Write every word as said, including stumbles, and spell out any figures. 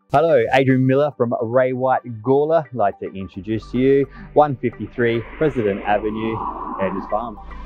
Hello, Adrian Miller from Ray White Gawler. I'd like to introduce to you one fifty-three President Avenue, Hedges Farm.